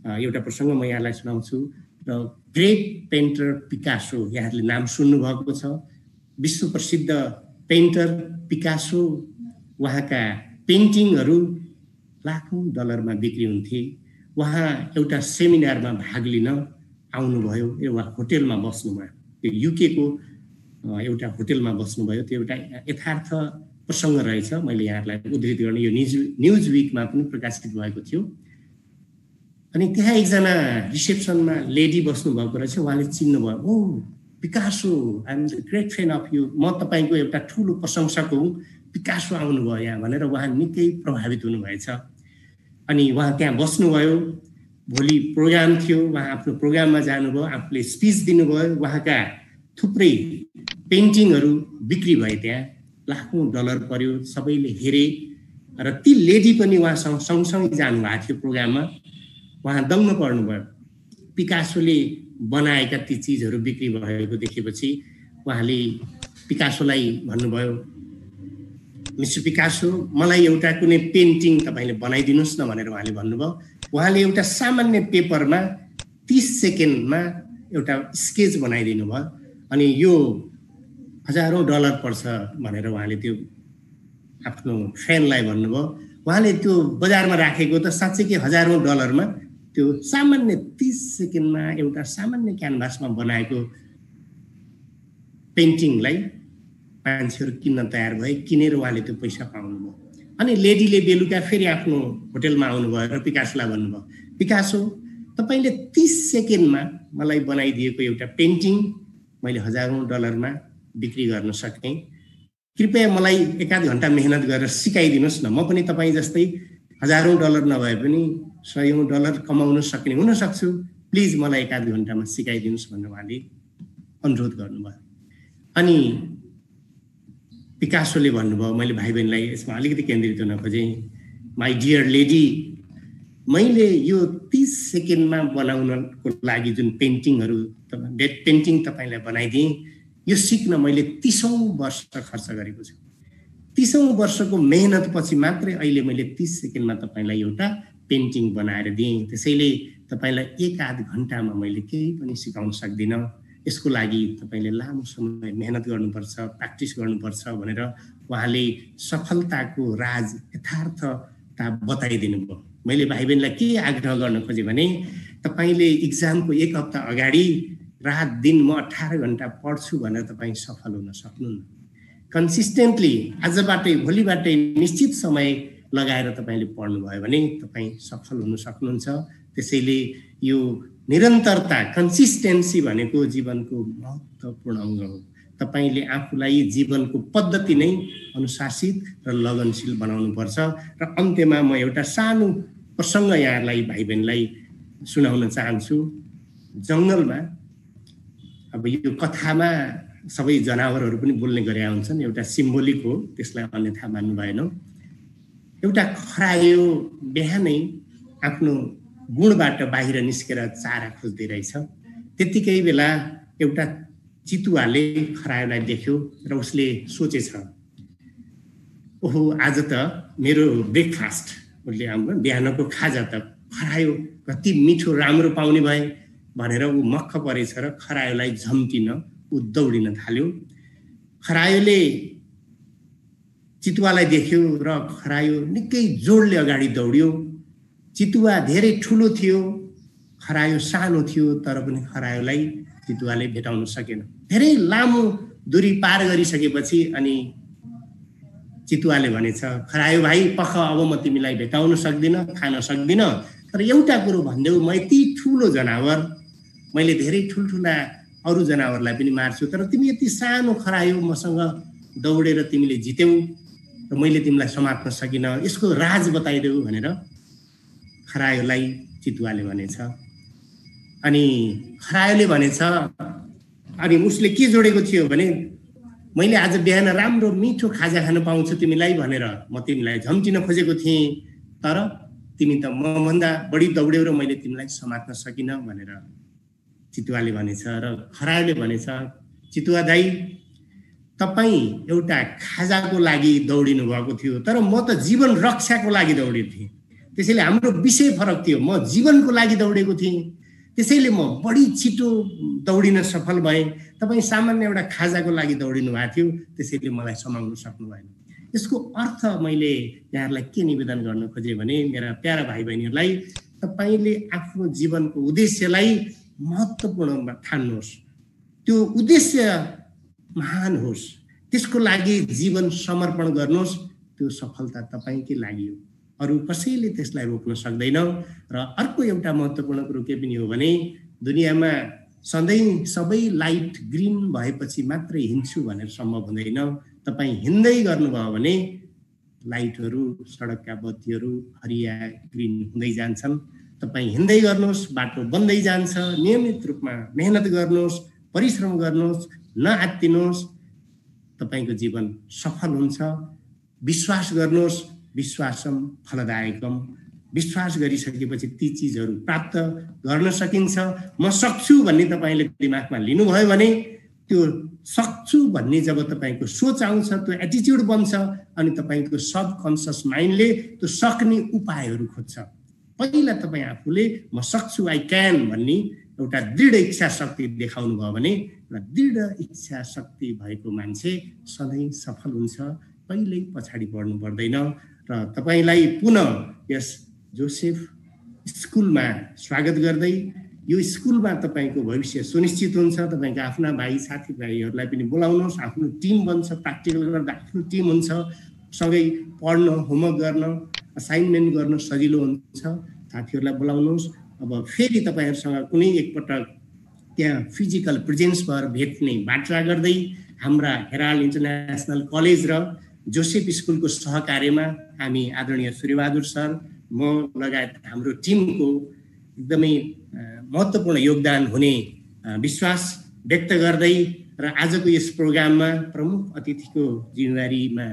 एउटा प्रसङ्ग म यहाँलाई सुनाउँछु र ग्रेट पेन्टर पिकासो यहाँहरूले नाम सुन्नुभएको छ। विश्व प्रसिद्ध पेन्टर पिकासो, उहाँका पेन्टिङहरू लाखौं डलरमा बिक्री हुन्थे। उहाँ एउटा सेमिनारमा भाग लिन आउनुभयो, एउटा होटेलमा बस्नुभयो, त्यो युके को एउटा होटेलमा बस्नुभयो। त्यो एउटा यथार्थ प्रसङ्ग रहेछ, मैले यहाँहरूलाई उद्धृत गर्ने, यो न्युज विकमा पनि प्रकाशित भएको थियो। अनि त्यहाँ एकजना रिसेप्सनमा लेडी बस्नु भएको रहेछ, उहाँले चिन्नुभयो, oh Picasso, I am the great fan of you, म तपाईँको एउटा ठुलो प्रशंसक हुँ, पिकासो आउनुभयो यहाँ भनेर उहाँ निकै प्रभावित हुनुभएछ। अनि उहाँ त्यहाँ बस्नुभयो। भोलि प्रोग्राम थियो, उहाँ आफ्नो प्रोग्राममा जानुभयो, आफूले स्पिच दिनुभयो। उहाँका थुप्रै पेन्टिङहरू बिक्री भए, त्यहाँ लाखौं डलर पर्यो, सबैले हेरे। र ती लेडी पनि उहाँसँग सँगसँगै जानुभएको थियो प्रोग्राममा। उहाँ दङ्ग पर्नुभयो। पिकासोले बनाएका ती चिजहरू बिक्री भएको देखेपछि उहाँले पिकासोलाई भन्नुभयो, मिस्टर पिकासो, मलाई एउटा कुनै पेन्टिङ तपाईँले बनाइदिनुहोस् न भनेर उहाँले भन्नुभयो। उहाँले एउटा सामान्य पेपरमा 30 सेकेन्डमा एउटा स्केच बनाइदिनु भयो। अनि यो हजारौं डलर पर्छ भनेर उहाँले त्यो आफ्नो फ्यानलाई भन्नुभयो। उहाँले त्यो बजारमा राखेको त साँच्चै कि हजारौं डलरमा त्यो सामान्य 30 सेकेन्डमा एउटा सामान्य क्यानभासमा बनाएको पेन्टिङलाई मान्छेहरू किन्न तयार भए, किनेर उहाँले त्यो पैसा पाउनुभयो। अनि लेडीले बेलुका फेरि आफ्नो होटेलमा आउनुभयो र पिकासोलाई भन्नुभयो, पिकासो, तपाईँले 30 सेकेन्डमा मलाई बनाइदिएको एउटा पेन्टिङ मैले हजारौं डलरमा बिक्री गर्न सक्ने, कृपया मलाई एकाध घण्टा मेहनत गरेर सिकाइदिनुहोस् न, म पनि तपाईँ जस्तै हजारौं डलर नभए पनि 100औं डलर कमाउन सक्ने हुन सक्छु, प्लिज मलाई एकाध घण्टामा सिकाइदिनुहोस् भनेर उहाँले अनुरोध गर्नुभयो। अनि पिकासोले भन्नुभयो, मैले भाइ बहिनीलाई यसमा अलिकति केन्द्रित हुन खोजेँ, माई डियर लेडी, मैले यो 30 सेकेन्डमा बनाउनको लागि जुन पेन्टिङहरू पेन्टिङ तपाईँलाई बनाइदिएँ, यो सिक्न मैले 30औं वर्ष खर्च गरेको छु। 30औं वर्षको मेहनत पछि मात्रै अहिले मैले 30 सेकेन्डमा तपाईँलाई एउटा पेन्टिङ बनाएर दिएँ। त्यसैले तपाईँलाई एक आध घण्टामा मैले केही पनि सिकाउन सक्दिनँ। यसको लागि तपाईँले लामो समय मेहनत गर्नुपर्छ, प्र्याक्टिस गर्नुपर्छ भनेर उहाँले सफलताको राज यथार्थता बताइदिनु भयो। मैले भाइ बहिनीलाई के आग्रह गर्न खोजेँ भने तपाईँले इक्जामको एक हप्ता अगाडि रात दिन म 18 घण्टा पढ्छु भनेर तपाईँ सफल हुन सक्नुहुन्न। कन्सिस्टेन्टली आजबाटै भोलिबाटै निश्चित समय लगाएर तपाईँले पढ्नुभयो भने तपाईँ सफल हुन सक्नुहुन्छ। त्यसैले यो निरन्तरता, कन्सिस्टेन्सी भनेको जीवनको महत्त्वपूर्ण अङ्ग हो। तपाईँले आफूलाई जीवनको पद्धति नै अनुशासित र लगनशील बनाउनुपर्छ। र अन्त्यमा म एउटा सानो प्रसङ्ग यहाँहरूलाई भाइ बहिनीलाई सुनाउन चाहन्छु। जङ्गलमा, अब यो कथामा सबै जनावरहरू पनि बोल्ने गरेका हुन्छन्, एउटा सिम्बोलिक हो, त्यसलाई अन्यथा मान्नु भएन। एउटा खरायो बिहानै आफ्नो गुणबाट बाहिर निस्केर चारा खोज्दै रहेछ। त्यतिकै बेला एउटा चितुवाले खरायोलाई देख्यो र उसले सोचेछ, ओहो आज त मेरो ब्रेकफास्ट, उसले बिहानको खाजा त खरायो कति मिठो राम्रो पाउने भए भनेर ऊ मक्ख परेछ र खरायोलाई झम्टिन ऊ दौडिन थाल्यो। खरायोले चितुवालाई देख्यो र खरायो निकै जोडले अगाडि दौड्यो। चितुवा धेरै ठुलो थियो, खरायो सानो थियो, तर पनि खरायोलाई चितुवाले भेटाउन सकेन। धेरै लामो दूरी पार गरिसकेपछि अनि चितुवाले भनेछ, खरायो भाइ पख, अब म तिमीलाई भेटाउन सक्दिनँ, खान सक्दिनँ, तर एउटा कुरो भनिदेऊ, म यति ठुलो जनावर, मैले धेरै ठुल्ठुला अरू जनावरलाई पनि मार्छु, तर तिमी यति सानो खरायो मसँग दौडेर तिमीले जित्यौ र मैले तिमीलाई समात्न सकिनँ, यसको राज बताइदेऊ भनेर खरायोलाई चितुवाले भनेछ। अनि खरायोले भनेछ, अनि उसले के जोडेको थियो भने मैले आज बिहान राम्रो मिठो खाजा खान पाउँछु तिमीलाई भनेर म तिमीलाई झम्टिन खोजेको थिएँ, तर तिमी त मभन्दा बढी दौड्यौ र मैले तिमीलाई समात्न सकिनँ भनेर चितुवाले भनेछ। र खरायोले भनेछ, चितुवा दाइ, तपाईँ एउटा खाजाको लागि दौडिनु भएको थियो, तर म त जीवन रक्षाको लागि दौडेको थिएँ। त्यसैले हाम्रो विषय फरक थियो। म जीवनको लागि दौडेको थिएँ, त्यसैले म बढी छिटो दौडिन सफल भएँ। तपाईँ सामान्य एउटा खाजाको लागि दौडिनु भएको थियो, त्यसैले मलाई समाउन सक्नु भएन। यसको अर्थ मैले यहाँहरूलाई के निवेदन गर्न खोजेँ भने, मेरा प्यारा भाइ बहिनीहरूलाई, तपाईँले आफ्नो जीवनको उद्देश्यलाई महत्त्वपूर्ण ठान्नुहोस्। त्यो उद्देश्य महान होस्, त्यसको लागि जीवन समर्पण गर्नुहोस्। त्यो सफलता तपाईँकै लागि हो, अरू कसैले त्यसलाई रोक्न सक्दैन। र अर्को एउटा महत्त्वपूर्ण कुरो के पनि हो भने, दुनियाँमा सधैँ सबै लाइट ग्रिन भएपछि मात्रै हिँड्छु भनेर सम्भव हुँदैन। तपाईँ हिँड्दै गर्नुभयो भने लाइटहरू, सडकका बत्तीहरू हरिया ग्रिन हुँदै जान्छन्। तपाईँ हिँड्दै गर्नुहोस्, बाटो बन्दै जान्छ। नियमित रूपमा मेहनत गर्नुहोस्, परिश्रम गर्नुहोस्, नआत्तिनुहोस्, तपाईँको जीवन सफल हुन्छ। विश्वास गर्नुहोस्, विश्वासम फलदायकम। विश्वास गरिसकेपछि ती चिजहरू प्राप्त गर्न सकिन्छ। म सक्छु भन्ने तपाईँले दिमागमा लिनुभयो भने, त्यो सक्छु भन्ने जब तपाईँको सोच आउँछ, त्यो एटिट्युड बन्छ, अनि तपाईँको सबकन्सियस माइन्डले त्यो सक्ने उपायहरू खोज्छ। पहिला तपाईँ आफूले म सक्छु, आई क्यान भन्ने एउटा दृढ इच्छा शक्ति देखाउनु भयो भने, एउटा दृढ इच्छा शक्ति भएको मान्छे सधैँ सफल हुन्छ, कहिल्यै पछाडि बढ्नु पर्दैन। र तपाईँलाई पुनः यस जोसेफ स्कुलमा स्वागत गर्दै, यो स्कुलमा तपाईँको भविष्य सुनिश्चित हुन्छ। तपाईँको आफ्ना भाइ साथीभाइहरूलाई पनि बोलाउनुहोस्, आफ्नो टिम बन्छ, प्र्याक्टिकल गर्दा आफ्नो टिम हुन्छ, सँगै पढ्न, होमवर्क गर्न, असाइनमेन्ट गर्न सजिलो हुन्छ। साथीहरूलाई बोलाउनुहोस्। अब फेरि तपाईँहरूसँग कुनै एकपटक त्यहाँ फिजिकल प्रेजेन्स भएर भेट्ने बाटो गर्दै, हाम्रा हेराल्ड इन्टरनेसनल कलेज र जोसेफ स्कुलको सहकार्यमा हामी आदरणीय सूर्यबहादुर सर, म लगायत हाम्रो टिमको एकदमै महत्त्वपूर्ण योगदान हुने विश्वास व्यक्त गर्दै, र आजको यस प्रोग्राममा प्रमुख अतिथिको जिम्मेवारीमा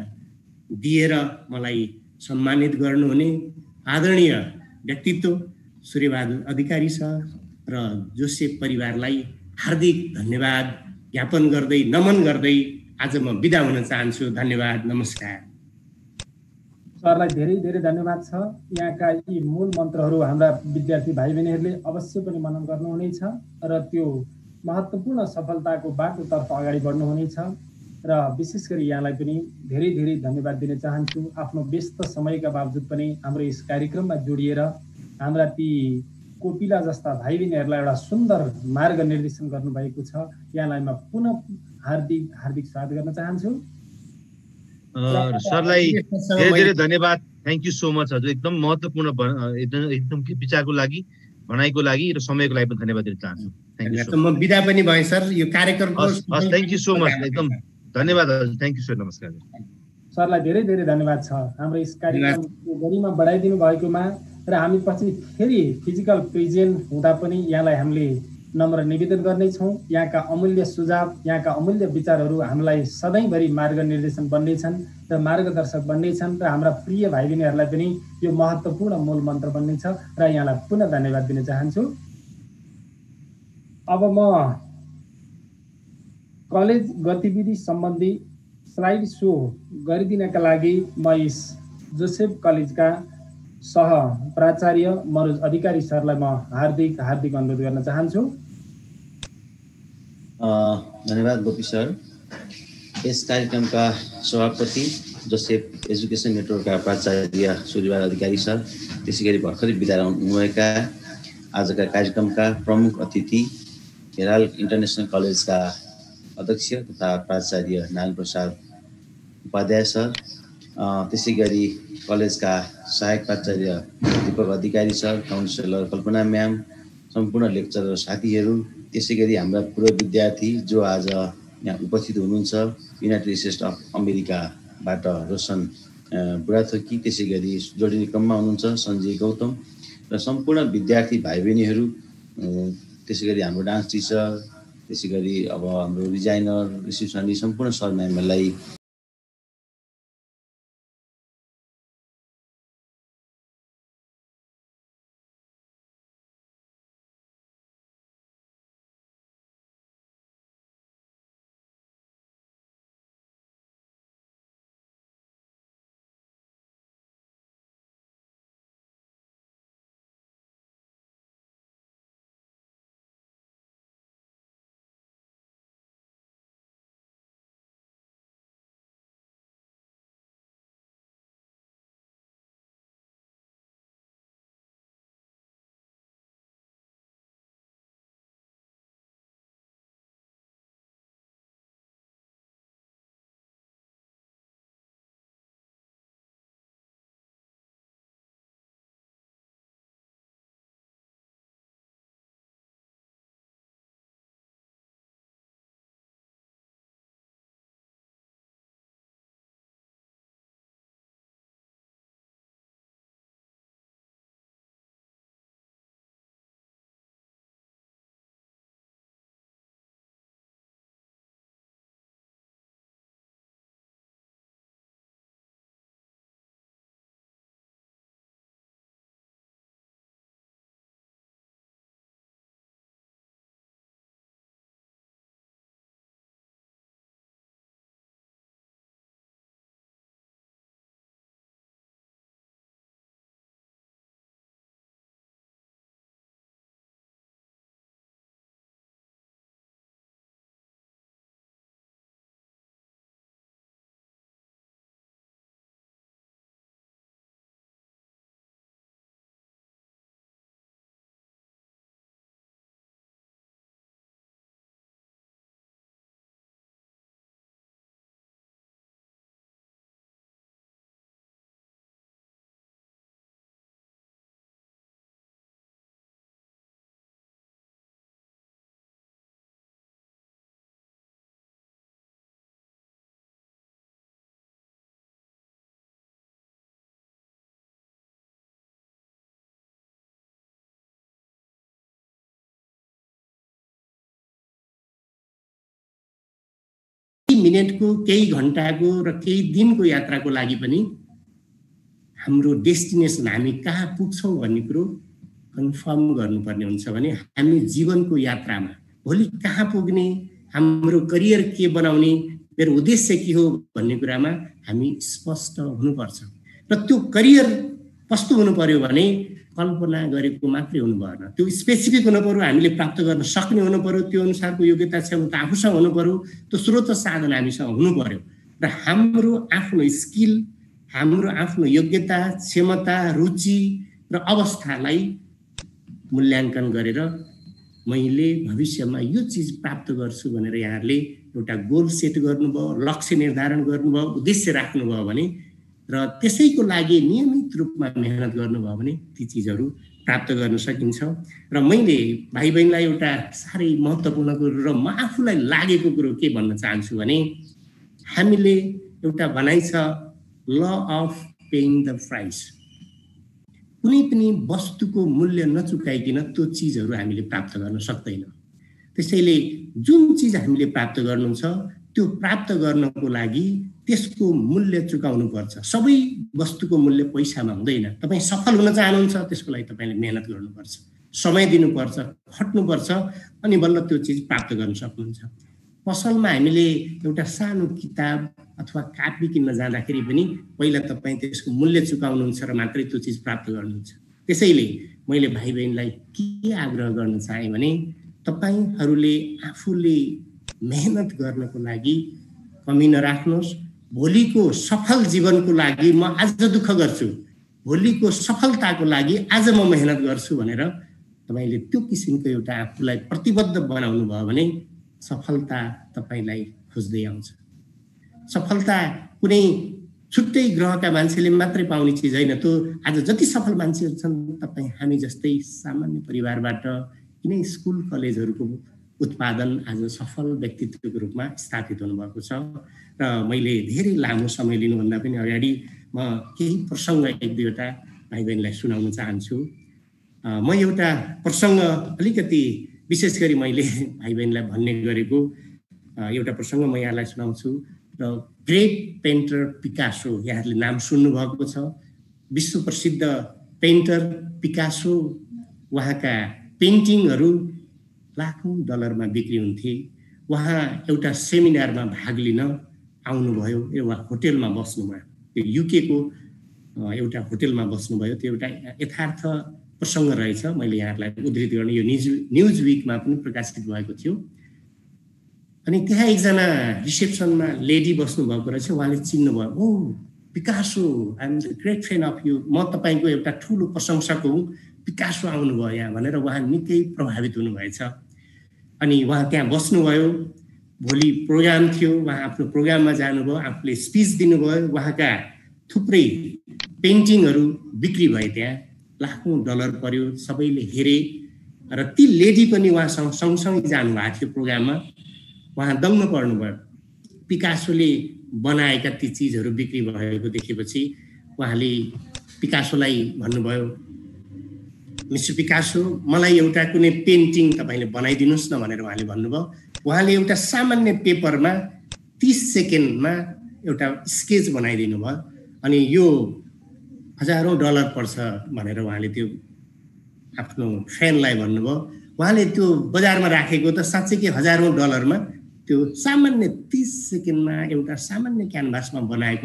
दिएर मलाई सम्मानित गर्नुहुने आदरणीय व्यक्तित्व सूर्यबहादुर अधिकारी सर र जोसेफ परिवारलाई हार्दिक धन्यवाद ज्ञापन गर्दै, नमन गर्दै आज म बिदा हुन चाहन्छु। धन्यवाद, नमस्कार। सरलाई धेरै धेरै धन्यवाद छ। यहाँका यी मूल मन्त्रहरू हाम्रा विद्यार्थी भाइ बहिनीहरूले अवश्य पनि मनन गर्नुहुनेछ र त्यो महत्त्वपूर्ण सफलताको बाटोतर्फ अगाडि बढ्नुहुनेछ। र विशेष गरी यहाँलाई पनि धेरै धेरै धन्यवाद दिन चाहन्छु। आफ्नो व्यस्त समयका बावजुद पनि हाम्रो यस कार्यक्रममा जोडिएर हाम्रा ती कोपिला जस्ता भाइ बहिनीहरूलाई एउटा सुन्दर मार्ग निर्देशन गर्नुभएको छ। यहाँलाई म पुनः हार्दिक हार्दिक स्वागत गर्न चाहन्छु। सरलाई धेरै धेरै धन्यवाद। थ्याङ्क यू सो मच हजुर। एकदम महत्त्वपूर्ण एकदम विचारको लागि, भनाइको लागि र समयको लागि पनि धन्यवाद दिन चाहन्छु। Thank you so much. म बिदा पनि भएँ सर, यो कार्यक्रमको थ्याङ्क यू सो मच, एकदम धन्यवाद हजुर। थ्याङ्क यू सर, नमस्कार। सरलाई धेरै धेरै धन्यवाद छ हाम्रो यस कार्यक्रमको गरिमा बढाइदिनु भएकोमा। र हामी पछि फेरि फिजिकल प्रेजेन्ट हुँदा पनि यहाँलाई हामीले नम्र निवेदन गर्नेछौँ। यहाँका अमूल्य सुझाव, यहाँका अमूल्य विचारहरू हामीलाई सधैँभरि मार्ग निर्देशन बन्नेछन् र मार्गदर्शक बन्नेछन् र हाम्रा प्रिय भाइ बहिनीहरूलाई पनि यो महत्त्वपूर्ण मूल मन्त्र बन्नेछ। र यहाँलाई पुनः धन्यवाद दिन चाहन्छु। अब म कलेज गतिविधि सम्बन्धी स्लाइड सो गरिदिनका लागि म यस जोसेफ कलेजका सह प्राचार्य मनोज अधिकारी सरलाई म हार्दिक हार्दिक अनुरोध गर्न चाहन्छु। धन्यवाद गोपी सर। यस कार्यक्रमका सभापति जोसेफ एजुकेसन नेटवर्कका प्राचार्य सूर्यबहादुर अधिकारी सर, त्यसै गरी भर्खरै बिदा हुनुभएका आजका कार्यक्रमका प्रमुख अतिथि हेराल्ड इन्टरनेसनल कलेजका अध्यक्ष तथा प्राचार्य नारायण प्रसाद उपाध्याय सर, त्यसै गरी कलेजका सहायक प्राचार्य Deepak Adhikari sir, counsellor Kalpana ma'am, सम्पूर्ण लेक्चरर साथीहरू, त्यसै गरी हाम्रा पूर्व विद्यार्थी जो आज यहाँ उपस्थित हुनुहुन्छ, युनाइटेड स्टेट्स अफ अमेरिकाबाट रोशन बुढाथोकी, त्यसै गरी जोडिने क्रममा हुनुहुन्छ सञ्जय गौतम र सम्पूर्ण विद्यार्थी भाइ बहिनीहरू, त्यसै गरी हाम्रो डान्स टिचर, त्यसै गरी अब हाम्रो डिजाइनर, रिसेप्सनिस्ट, सम्पूर्ण सर म्यामहरूलाई मिनेटको, केही घन्टाको र केही दिनको यात्राको लागि पनि हाम्रो डेस्टिनेसन हामी कहाँ पुग्छौँ भन्ने कुरो कन्फर्म गर्नुपर्ने हुन्छ भने हामी जीवनको यात्रामा भोलि कहाँ पुग्ने, हाम्रो करियर के बनाउने, मेरो उद्देश्य के हो भन्ने कुरामा हामी स्पष्ट हुनुपर्छ। र त्यो करियर कस्तो हुनु पर्यो भने कल्पना गरेको मात्रै हुनु भएन, त्यो स्पेसिफिक हुनु पर्यो, हामीले प्राप्त गर्न सक्ने हुनु पर्यो, त्यो अनुसारको योग्यता क्षमता आफूसँग हुनु पर्यो, त्यो स्रोत साधन हामीसँग हुनु पर्यो। र हाम्रो आफ्नो स्किल, हाम्रो आफ्नो योग्यता क्षमता रुचि र अवस्थालाई मूल्याङ्कन गरेर मैले भविष्यमा यो चिज प्राप्त गर्छु भनेर यहाँहरूले एउटा गोल सेट गर्नुभयो, लक्ष्य निर्धारण गर्नुभयो, उद्देश्य राख्नुभयो भने र त्यसैको लागि नियमित रूपमा मेहनत गर्नुभयो भने ती चिजहरू प्राप्त गर्न सकिन्छ। र मैले भाइ बहिनीलाई एउटा साह्रै महत्त्वपूर्ण कुरो र म आफूलाई लागेको कुरो के भन्न चाहन्छु भने हामीले एउटा भनाइ छ law of paying the price. कुनै पनि वस्तुको मूल्य नचुकाइकन त्यो चिजहरू हामीले प्राप्त गर्न सक्दैनौँ। त्यसैले जुन चिज हामीले प्राप्त गर्नुहुन्छ त्यो प्राप्त गर्नको लागि त्यसको मूल्य चुकाउनु पर्छ। सबै वस्तुको मूल्य पैसामा हुँदैन। तपाईँ सफल हुन चाहनुहुन्छ त्यसको लागि तपाईँले मेहनत गर्नुपर्छ, समय दिनुपर्छ, खट्नुपर्छ, अनि बल्ल त्यो चिज प्राप्त गर्न सक्नुहुन्छ। पसलमा हामीले एउटा सानो किताब अथवा कापी किन्न जाँदाखेरि पनि पहिला तपाईँ त्यसको मूल्य चुकाउनुहुन्छ र मात्रै त्यो चिज प्राप्त गर्नुहुन्छ। त्यसैले मैले भाइ बहिनीलाई के आग्रह गर्न चाहेँ भने तपाईहरूले आफूले मेहनत गर्नको लागि कमी नराख्नुहोस्। भोलिको सफल जीवनको लागि म आज दुःख गर्छु, भोलिको सफलताको लागि आज म मेहनत गर्छु भनेर तपाईँले त्यो किसिमको एउटा आफूलाई प्रतिबद्ध बनाउनु भयो भने सफलता तपाईँलाई खोज्दै आउँछ। सफलता कुनै छुट्टै ग्रहका मान्छेले मात्रै पाउने चिज होइन। त्यो आज जति सफल मान्छेहरू छन् तपाईँ हामी जस्तै सामान्य परिवारबाट कुनै स्कुल कलेजहरूको उत्पादन आज सफल व्यक्तित्वको रूपमा स्थापित हुनुभएको छ। र मैले धेरै लामो समय लिनुभन्दा पनि अगाडि म केही प्रसङ्ग एक दुईवटा भाइ बहिनीलाई सुनाउन चाहन्छु। म एउटा प्रसङ्ग अलिकति विशेष गरी मैले भाइ बहिनीलाई भन्ने गरेको एउटा प्रसङ्ग म यहाँलाई सुनाउँछु। र ग्रेट पेन्टर पिकासो, यहाँहरूले नाम सुन्नुभएको छ, विश्व प्रसिद्ध पेन्टर पिकासो। उहाँका पेन्टिङहरू लाखौँ डलरमा बिक्री हुन्थे। उहाँ एउटा सेमिनारमा भाग लिन आउनुभयो, एउटा होटेलमा बस्नुभयो, त्यो युकेको एउटा होटेलमा बस्नुभयो। त्यो एउटा यथार्थ प्रसङ्ग रहेछ, मैले यहाँहरूलाई उद्धृत गर्ने, यो न्युज विकमा पनि प्रकाशित भएको थियो। अनि त्यहाँ एकजना रिसेप्सनमा लेडी बस्नुभएको रहेछ, उहाँले चिन्नुभयो, oh Picasso, I am the great fan of you, म तपाईँको एउटा ठुलो प्रशंसक हुँ, पिकासो आउनुभयो यहाँ भनेर उहाँ निकै प्रभावित हुनुभएछ। अनि उहाँ त्यहाँ बस्नुभयो, भोलि प्रोग्राम थियो, उहाँ आफ्नो प्रोग्राममा जानुभयो, आफूले स्पिच दिनुभयो, उहाँका थुप्रै पेन्टिङहरू बिक्री भए, त्यहाँ लाखौँ डलर पर्यो, सबैले हेरे। र ती लेडी पनि उहाँसँग सँगसँगै जानुभएको थियो प्रोग्राममा। उहाँ दङ्ग पर्नुभयो, पिकासोले बनाएका ती चिजहरू बिक्री भएको देखेपछि। उहाँले पिकासोलाई भन्नुभयो, मिस्टर पिकासो, मलाई एउटा कुनै पेन्टिङ तपाईँले बनाइदिनुहोस् न भनेर उहाँले भन्नुभयो। उहाँले एउटा सामान्य पेपरमा 30 सेकेन्डमा एउटा स्केच बनाइदिनु भयो। अनि यो हजारौँ डलर पर्छ भनेर उहाँले त्यो आफ्नो फ्यानलाई भन्नुभयो। उहाँले त्यो बजारमा राखेको त साँच्चै हजारौँ डलरमा त्यो सामान्य 30 सेकेन्डमा एउटा सामान्य क्यानभासमा बनाएको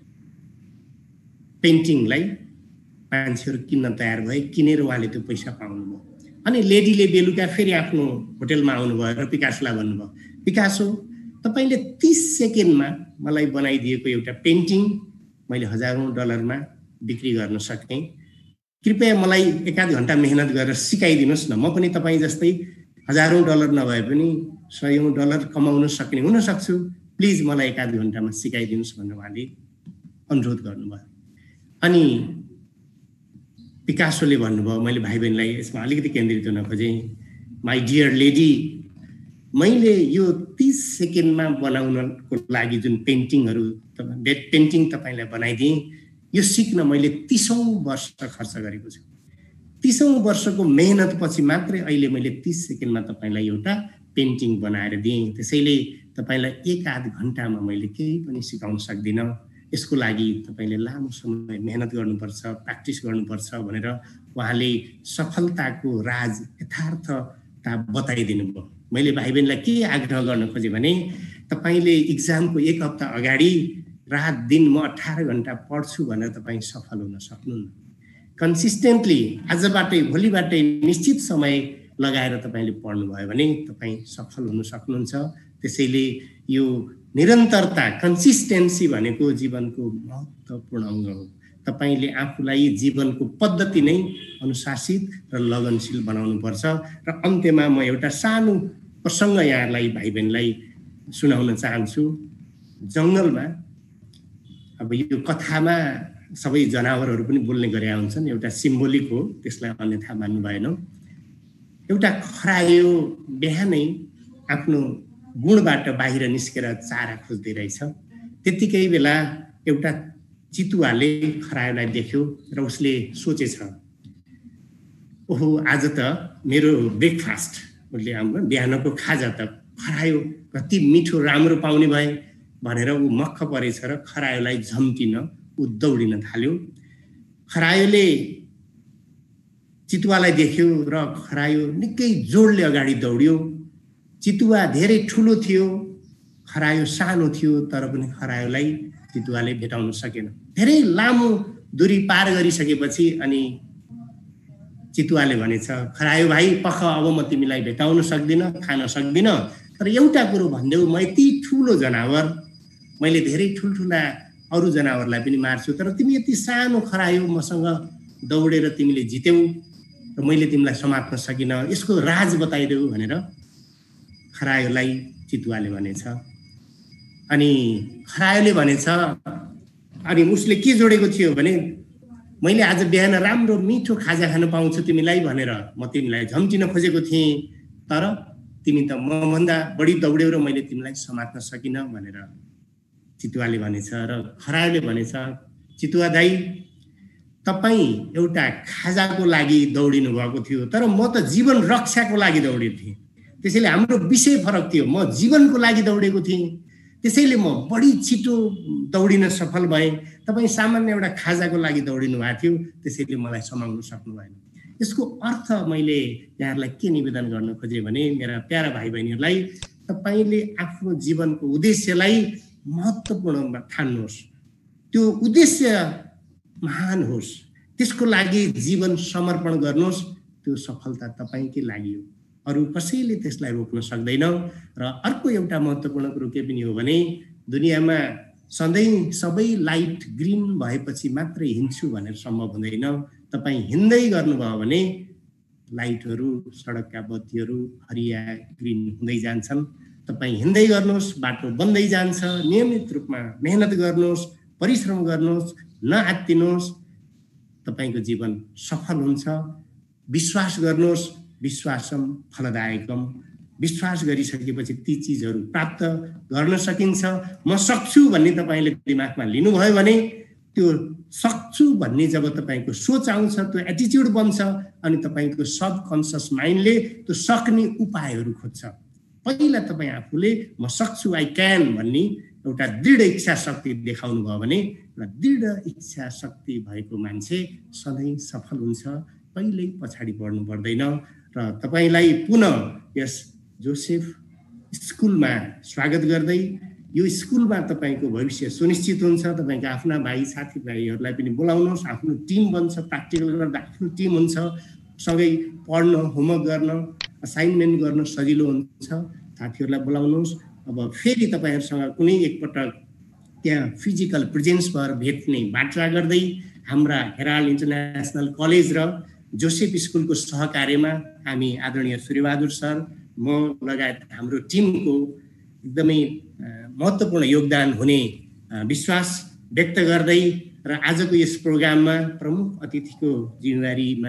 पेन्टिङलाई मान्छेहरू किन्न तयार भए, किनेर उहाँले त्यो पैसा पाउनुभयो। अनि लेडीले बेलुका फेरि आफ्नो होटेलमा आउनुभयो र पिकासोलाई भन्नुभयो, पिकासो, तपाईँले 30 सेकेन्डमा मलाई बनाइदिएको एउटा पेन्टिङ मैले हजारौँ डलरमा बिक्री गर्न सक्ने, कृपया मलाई एकाध घन्टा मेहनत गरेर सिकाइदिनुहोस् न, म पनि तपाईँ जस्तै हजारौँ डलर नभए पनि 100औँ डलर कमाउन सक्ने हुन सक्छु, प्लिज मलाई एकाध घन्टामा सिकाइदिनुहोस् भनेर उहाँले अनुरोध गर्नुभयो। अनि पिकासोले भन्नुभयो, मैले भाइ बहिनीलाई यसमा अलिकति केन्द्रित हुन खोजेँ, माई डियर लेडी, मैले यो 30 सेकेन्डमा बनाउनको लागि जुन पेन्टिङहरू पेन्टिङ तपाईँलाई बनाइदिएँ, यो सिक्न मैले 30औँ वर्ष खर्च गरेको छु। 30औँ वर्षको मेहनत पछि मात्रै अहिले मैले 30 सेकेन्डमा तपाईँलाई एउटा पेन्टिङ बनाएर दिएँ। त्यसैले तपाईलाई एक आध घण्टामा मैले केही पनि सिकाउन सक्दिनँ, यसको लागि तपाईले लामो समय मेहनत गर्नुपर्छ, प्र्याक्टिस गर्नुपर्छ भनेर उहाँले सफलताको राज यथार्थता बताइदिनु भयो। मैले भाइ बहिनीलाई के आग्रह गर्न खोजेँ भने तपाईले इक्जामको एक हप्ता अगाडि रात दिन म 18 घण्टा पढ्छु भनेर तपाईँ सफल हुन सक्नुहुन्न। कन्सिस्टेन्टली आजबाटै भोलिबाटै निश्चित समय लगाएर तपाईले पढ्नुभयो भने तपाईँ सफल हुन सक्नुहुन्छ। त्यसैले यो निरन्तरता, कन्सिस्टेन्सी भनेको जीवनको महत्त्वपूर्ण अङ्ग हो। तपाईले आफूलाई जीवनको पद्धति नै अनुशासित र लगनशील बनाउनुपर्छ। र अन्त्यमा म एउटा सानो प्रसङ्ग यहाँलाई भाइ बहिनीलाई सुनाउन चाहन्छु। जङ्गलमा अब यो कथामा सबै जनावरहरू पनि बोल्ने गरे हुन्छन्, एउटा सिम्बोलिक हो, त्यसलाई अन्यथा मान्नु भएन। एउटा खरायो बिहानै आफ्नो गुणबाट बाहिर निस्केर चारा खोज्दै रहेछ। त्यतिकै बेला एउटा चितुवाले खरायोलाई देख्यो र उसले सोचेछ, ओहो आज त मेरो ब्रेकफास्ट, उसले हाम्रो बिहानको खाजा त खरायो कति मिठो राम्रो पाउने भए भनेर ऊ मक्ख परेछ र खरायोलाई झम्टिन ऊ दौडिन थाल्यो। खरायोले चितुवालाई देख्यो र खरायो निकै जोडले अगाडि दौड्यो। चितुवा धेरै ठुलो थियो, खरायो सानो थियो, तर पनि खरायोलाई चितुवाले भेटाउन सकेन। धेरै लामो दूरी पार गरिसकेपछि अनि चितुवाले भनेछ, खरायो भाइ पख अब म तिमीलाई भेटाउन सक्दिनँ, खान सक्दिनँ, तर एउटा कुरो भनिदेऊ, म यति ठुलो जनावर, मैले धेरै ठुल्ठुला अरू जनावरलाई पनि मार्छु, तर तिमी यति सानो खरायो मसँग दौडेर तिमीले जित्यौ र मैले तिमीलाई समात्न सकिनँ, यसको राज बताइदेऊ भनेर खरायोलाई चितुवाले भनेछ। अनि खरायोले भनेछ, अनि उसले के जोडेको थियो भने मैले आज बिहान राम्रो मिठो खाजा खान पाउँछु तिमीलाई भनेर म तिमीलाई झम्टिन खोजेको थिएँ, तर तिमी त मभन्दा बढी दौड्यौ र मैले तिमीलाई समात्न सकिनँ भनेर चितुवाले भनेछ। र खरायोले भनेछ, चितुवा दाइ तपाईँ एउटा खाजाको लागि दौडिनु भएको थियो, तर म त जीवन रक्षाको लागि दौडेको थिएँ। त्यसैले हाम्रो विषय फरक थियो, म जीवनको लागि दौडेको थिएँ, त्यसैले म बढी छिटो दौडिन सफल भएँ। तपाईँ सामान्य एउटा खाजाको लागि दौडिनु भएको थियो, त्यसैले मलाई समाउन सक्नु भएन। यसको अर्थ मैले यहाँहरूलाई के निवेदन गर्न खोजेँ भने मेरा प्यारा भाइ बहिनीहरूलाई, तपाईँले आफ्नो जीवनको उद्देश्यलाई महत्त्वपूर्ण ठान्नुहोस्। त्यो उद्देश्य महान होस्, त्यसको लागि जीवन समर्पण गर्नुहोस्। त्यो सफलता तपाईँकै लागि हो, अरू कसैले त्यसलाई रोक्न सक्दैन। र अर्को एउटा महत्त्वपूर्ण कुरो के पनि हो भने दुनियाँमा सधैँ सबै लाइट ग्रिन भएपछि मात्रै हिँड्छु भनेर सम्भव हुँदैन। तपाईँ हिँड्दै गर्नुभयो भने लाइटहरू, सडकका बत्तीहरू हरिया ग्रिन हुँदै जान्छन्। तपाईँ हिँड्दै गर्नुहोस्, बाटो बन्दै जान्छ। नियमित रूपमा मेहनत गर्नुहोस्, परिश्रम गर्नुहोस्, नआत्तिनुहोस्, तपाईको जीवन सफल हुन्छ। विश्वास गर्नुहोस्, विश्वासम फलदायकम। विश्वास गरिसकेपछि ती चिजहरू प्राप्त गर्न सकिन्छ। म सक्छु भन्ने तपाईले दिमागमा लिनुभयो भने त्यो सक्छु भन्ने जब तपाईको सोच आउँछ, त्यो एटिट्युड बन्छ अनि तपाईको सबकन्सियस माइन्डले त्यो सक्ने उपायहरू खोज्छ। पहिला तपाईँ आफूले म सक्छु, आई क्यान भन्ने एउटा दृढ इच्छा शक्ति देखाउनु भयो भने एउटा दृढ इच्छा शक्ति भएको मान्छे सधैँ सफल हुन्छ, कहिल्यै पछाडि बढ्नु पर्दैन। र तपाईलाई पुनः यस जोसेफ स्कुलमा स्वागत गर्दै, यो स्कुलमा तपाईको भविष्य सुनिश्चित हुन्छ। तपाईका आफ्ना भाइ साथीभाइहरूलाई पनि बोलाउनुहोस्, आफ्नो टिम बन्छ, प्र्याक्टिकल गर्दा आफ्नो टिम हुन्छ, सँगै पढ्न, होमवर्क गर्न, असाइनमेन्ट गर्न सजिलो हुन्छ। साथीहरूलाई बोलाउनुहोस्। अब फेरि तपाईहरुसँग कुनै एकपटक त्यहाँ फिजिकल प्रेजेन्स भएर भेट्ने बाटो गर्दै हाम्रा हेराल्ड इन्टरनेसनल कलेज र जोसेफ स्कुलको सहकार्यमा हामी आदरणीय सूर्यबहादुर सर, म लगायत हाम्रो टिमको एकदमै महत्त्वपूर्ण योगदान हुने विश्वास व्यक्त गर्दै र आजको यस प्रोग्राममा प्रमुख अतिथिको जिम्मेवारीमा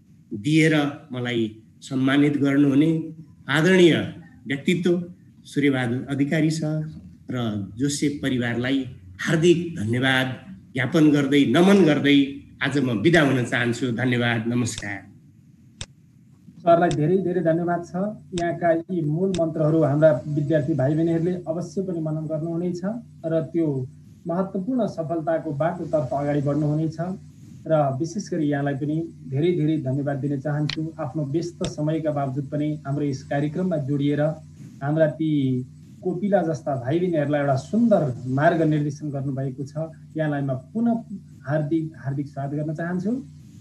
दिएर मलाई सम्मानित गर्नुहुने आदरणीय व्यक्तित्व सूर्यबहादुर अधिकारी सर र जोसेफ परिवारलाई हार्दिक धन्यवाद ज्ञापन गर्दै, नमन गर्दै आज म बिदा हुन चाहन्छु। धन्यवाद, नमस्कार। सरलाई धेरै धेरै धन्यवाद छ। यहाँका यी मूल मन्त्रहरू हाम्रा विद्यार्थी भाइ बहिनीहरूले अवश्य पनि मनन गर्नुहुनेछ र त्यो महत्त्वपूर्ण सफलताको बाटोतर्फ अगाडि बढ्नुहुनेछ र विशेष गरी यहाँलाई पनि धेरै धेरै धन्यवाद दिन चाहन्छु। आफ्नो व्यस्त समयका बावजुद पनि हाम्रो यस कार्यक्रममा जोडिएर हाम्रा ती कोपिला जस्ता भाइ बहिनीहरूलाई एउटा सुन्दर मार्ग निर्देशन गर्नुभएको छ। यहाँलाई म पुनः हार्दिक हार्दिक स्वागत गर्न चाहन्छु।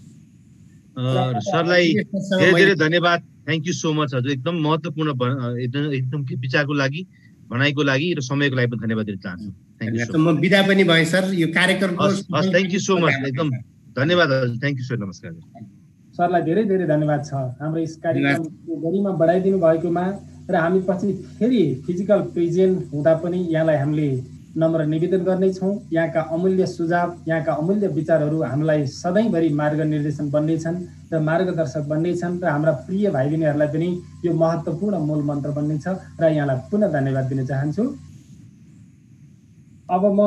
सरलाई धेरै धेरै धन्यवाद। थ्याङ्क यू सो मच हजुर। एकदम महत्त्वपूर्ण एकदम विचारको लागि, भनाइको लागि र समयको लागि पनि धन्यवाद दिन चाहन्छु। Thank you so much. म बिदा पनि भएँ सर, यो कार्यक्रमको थ्याङ्क यू सो मच। एकदम धन्यवाद हजुर। Thank you sir. नमस्कार। सरलाई धेरै धेरै धन्यवाद छ हाम्रो यस कार्यक्रमको गरिमा बढाइदिनु भएकोमा र हामी पछि फेरि फिजिकल प्रेजेन्ट हुँदा पनि यहाँलाई हामीले नम्र निवेदन गर्नेछौँ। यहाँका अमूल्य सुझाव, यहाँका अमूल्य विचारहरू हामीलाई सधैँभरि मार्ग निर्देशन बन्नेछन् र मार्गदर्शक बन्नेछन् र हाम्रा प्रिय भाइ बहिनीहरूलाई पनि यो महत्त्वपूर्ण मूल मन्त्र बन्नेछ र यहाँलाई पुनः धन्यवाद दिन चाहन्छु। अब म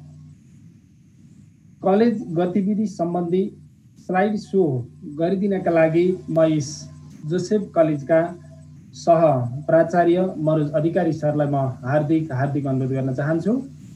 कलेज गतिविधि सम्बन्धी स्लाइड सो गरिदिनका लागि म यस जोसेफ कलेजका सह प्राचार्य मनोज अधिकारी सरलाई म हार्दिक हार्दिक अनुरोध गर्न चाहन्छु।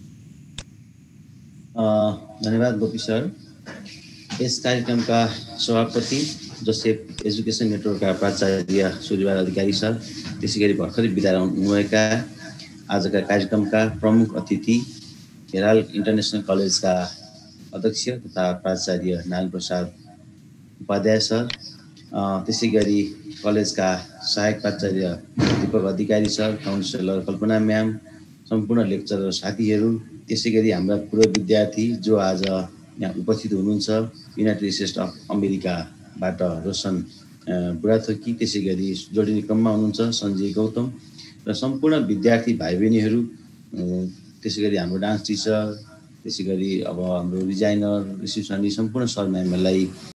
धन्यवाद गोपी सर। यस कार्यक्रमका सभापति जोसेफ एजुकेसन नेटवर्कका प्राचार्य सूर्यबहादुर अधिकारी सर, त्यसै गरी भर्खरै बिदा हुनुभएका आजका कार्यक्रमका प्रमुख अतिथि हेराल इन्टरनेसनल कलेजका अध्यक्ष तथा प्राचार्य नारायण प्रसाद उपाध्याय सर, त्यसै गरी कलेजका सहायक प्राचार्य Deepak Adhikari sir, counsellor Kalpana ma'am, सम्पूर्ण लेक्चरर साथीहरू, त्यसै गरी हाम्रा पूर्व विद्यार्थी जो आज यहाँ उपस्थित हुनुहुन्छ, युनाइटेड स्टेट्स अफ अमेरिकाबाट रोशन बुढाथोकी, त्यसै गरी जोडिने क्रममा हुनुहुन्छ सञ्जय गौतम र सम्पूर्ण विद्यार्थी भाइ बहिनीहरू, त्यसै गरी हाम्रो डान्स टिचर, त्यसै गरी अब हाम्रो डिजाइनर, रिसेप्सनिस्ट, सम्पूर्ण सर म्यामहरूलाई